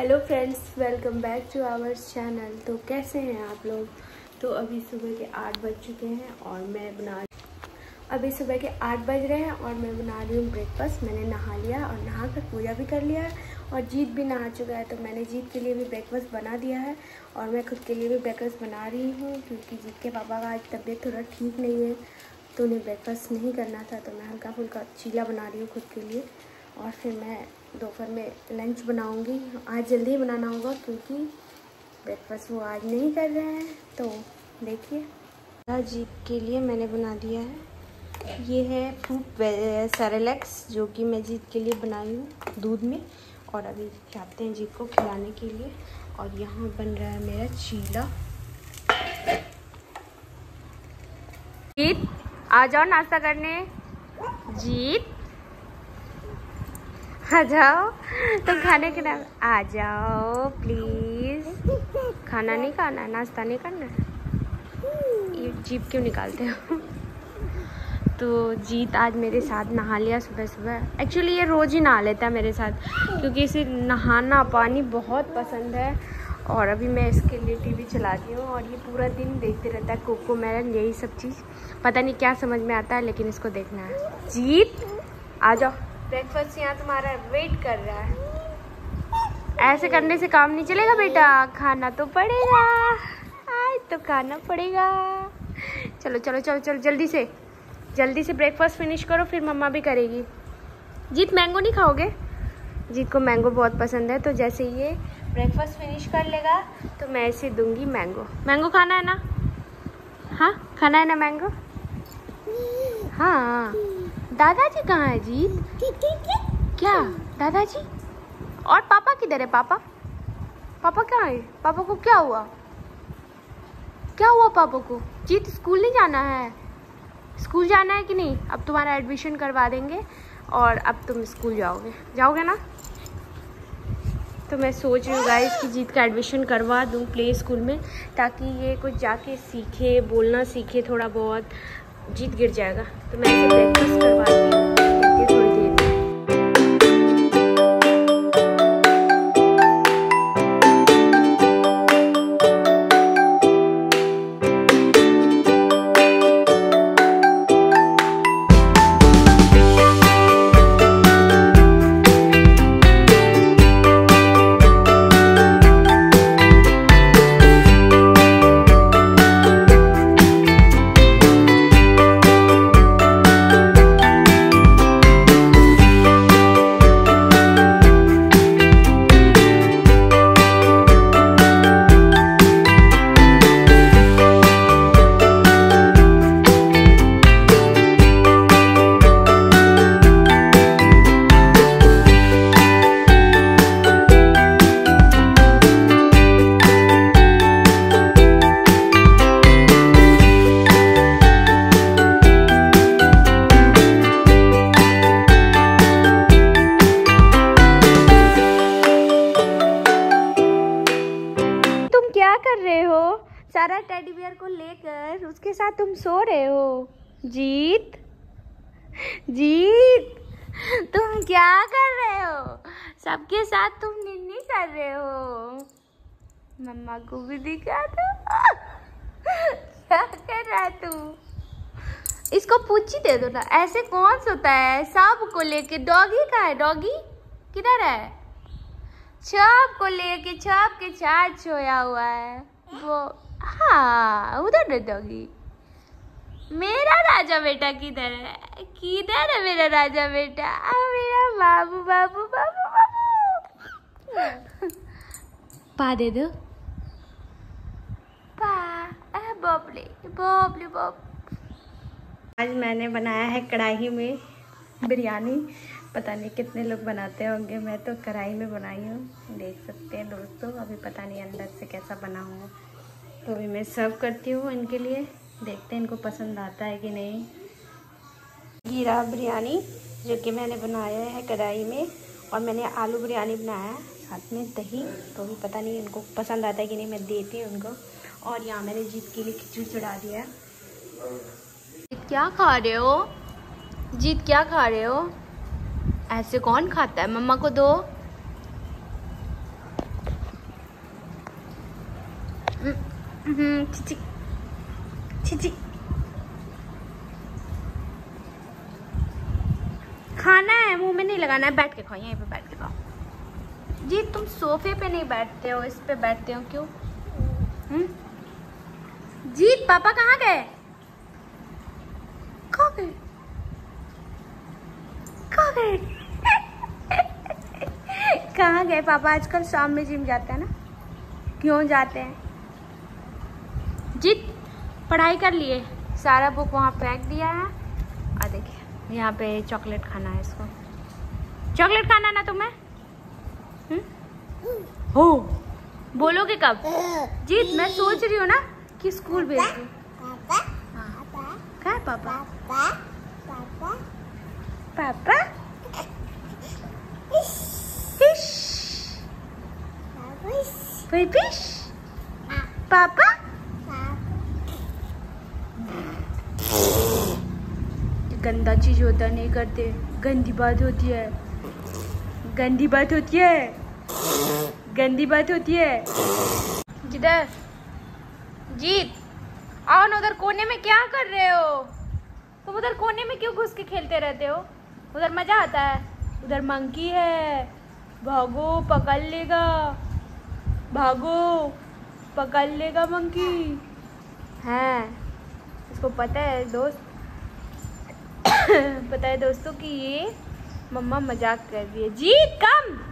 Hello friends, welcome back to our channel. तो कैसे हैं आप लोग। तो अभी सुबह के 8 बज चुके हैं और मैं अभी सुबह के 8 बज रहे हैं और मैं बना रही हूँ ब्रेकफास्ट। मैंने नहा लिया और नहा कर पूजा भी कर लिया है और जीत भी नहा चुका है। तो मैंने जीत के लिए भी ब्रेकफास्ट बना दिया है और मैं खुद के लिए भी ब्रेकफास्ट बना रही हूँ क्योंकि जीत के पापा का आज तबीयत थोड़ा ठीक नहीं है तो उन्हें ब्रेकफास्ट नहीं करना था। तो मैं हल्का फुल्का चीला बना रही हूँ खुद के लिए और फिर मैं दोपहर में लंच बनाऊंगी। आज जल्दी ही बनाना होगा क्योंकि ब्रेकफास्ट वो आज नहीं कर रहे हैं। तो देखिए जीत के लिए मैंने बना दिया है। ये है फ्रूट सेरेलैक्स जो कि मैं जीत के लिए बनाई हूँ दूध में और अभी जाते हैं जीत को खिलाने के लिए। और यहाँ बन रहा है मेरा चीला। जीत आ जाओ नाश्ता करने। जीत आ जाओ, तुम खाने के नाम आ जाओ प्लीज। खाना नहीं खाना, नाश्ता नहीं करना। ये जीप क्यों निकालते हो। तो जीत आज मेरे साथ नहा लिया सुबह सुबह। एक्चुअली ये रोज़ ही नहा लेता है मेरे साथ क्योंकि इसे नहाना पानी बहुत पसंद है। और अभी मैं इसके लिए टीवी चलाती हूँ और ये पूरा दिन देखते रहता है कोको मेलन यही सब चीज़। पता नहीं क्या समझ में आता है लेकिन इसको देखना है। जीत आ जाओ, ब्रेकफास्ट यहाँ तुम्हारा वेट कर रहा है। ऐसे करने से काम नहीं चलेगा बेटा, खाना तो पड़ेगा। आज तो खाना पड़ेगा। चलो चलो चलो चलो जल्दी से ब्रेकफास्ट फिनिश करो फिर मम्मा भी करेगी। जीत मैंगो नहीं खाओगे? जीत को मैंगो बहुत पसंद है तो जैसे ये ब्रेकफास्ट फिनिश कर लेगा तो मैं इसे दूंगी मैंगो। मैंगो खाना है ना? हाँ खाना है ना मैंगो? हाँ। दादाजी कहाँ है जीत? क्या दादाजी? और पापा किधर है? पापा कहाँ है? पापा को क्या हुआ? पापा को? जीत स्कूल नहीं जाना है? स्कूल जाना है कि नहीं? अब तुम्हारा एडमिशन करवा देंगे और अब तुम स्कूल जाओगे ना? तो मैं सोच रही हूँ गाइस कि जीत का एडमिशन करवा दूँ प्ले स्कूल में ताकि ये कुछ जाके सीखे, बोलना सीखे थोड़ा बहुत। जीत गिर जाएगा तो मैं इसे ब्रेकफास्ट करवाती हूँ थोड़ी देर। कर रहे हो? सारा टेडी बियर को लेकर उसके साथ तुम सो रहे हो? जीत तुम क्या कर रहे हो? सबके साथ तुम निन्नी कर रहे हो। मम्मा को भी दिखा दो। क्या कर रहा है तू? इसको पूछी दे दो ना। ऐसे कौन सोता है सांप को लेके? डॉगी कहाँ है? डॉगी किधर है? छाप को लेके छाप के साथ सोया हुआ है वो। हाँ उधर है डॉगी। मेरा राजा बेटा किधर है? किधर है मेरा राजा बेटा? मेरा बाबू बाबू बाबू बाबू। पा दे दो पा। बबली बबली बब। आज मैंने बनाया है कढ़ाई में बिरयानी। पता नहीं कितने लोग बनाते होंगे, मैं तो कढ़ाई में बनाई हूँ। देख सकते हैं दोस्तों, अभी पता नहीं अंदर से कैसा बना हुआ। तो अभी मैं सर्व करती हूँ इनके लिए, देखते हैं इनको पसंद आता है कि नहीं। जीरा बिरयानी जो कि मैंने बनाया है कढ़ाई में और मैंने आलू बिरयानी बनाया है साथ में दही। तो अभी पता नहीं इनको पसंद आता है कि नहीं, मैं देती हूँ उनको। और यहाँ मैंने जीत के लिए खिचड़ी चढ़ा दिया है। जीत क्या खा रहे हो? जीत क्या खा रहे हो? ऐसे कौन खाता है? मम्मा को दो। चिची चिची। खाना है, मुंह में नहीं लगाना है, बैठ के खाओ, यहीं पे बैठ के खाओ। जी तुम सोफे पे नहीं बैठते हो, इस पे बैठते हो क्यों? जीत पापा कहाँ गए? कहाँ गए? कहाँ गए? कहाँ गए पापा? आजकल शाम में जिम जाते हैं ना, क्यों जाते हैं? जीत पढ़ाई कर लिए, सारा बुक वहाँ फेंक दिया है। और देखिए यहाँ पे चॉकलेट खाना है इसको, चॉकलेट खाना ना तुम्हें? हो बोलोगे कब? जीत मैं सोच रही हूँ ना कि स्कूल भेज दूँ। कहाँ है पापा? पापा फिश फिश पापा। गंदा चीज होता नहीं करते, गंदी बात होती है, गंदी बात होती है, गंदी बात होती है। जिधर जीत आओ ना, उधर कोने में क्या कर रहे हो तुम? उधर कोने में क्यों घुस के खेलते रहते हो? उधर मजा आता है, उधर मंकी है, भागो पकड़ लेगा, भागो पकड़ लेगा मंकी है। इसको पता है दोस्त पता है दोस्तों कि ये मम्मा मजाक कर रही है। जीत कम